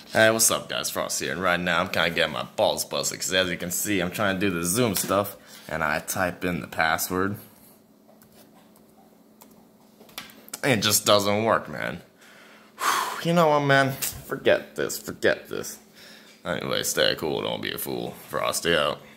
Hey, what's up guys, Frost here, and right now I'm kinda getting my balls busted, because as you can see, I'm trying to do the Zoom stuff, and I type in the password. It just doesn't work, man. You know what, man? Forget this. Anyway, stay cool, don't be a fool. Frosty out.